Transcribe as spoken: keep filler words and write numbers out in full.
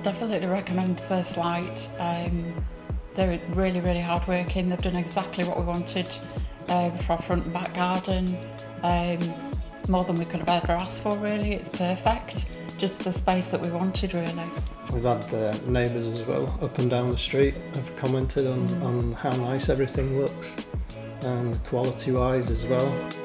I'd definitely recommend FirstLight. Um, they're really, really hard working. They've done exactly what we wanted uh, for our front and back garden. Um, more than we could have ever asked for, really. It's perfect. Just the space that we wanted, really. We've had uh, neighbours as well, up and down the street, have commented on, mm. on how nice everything looks, and quality-wise as well.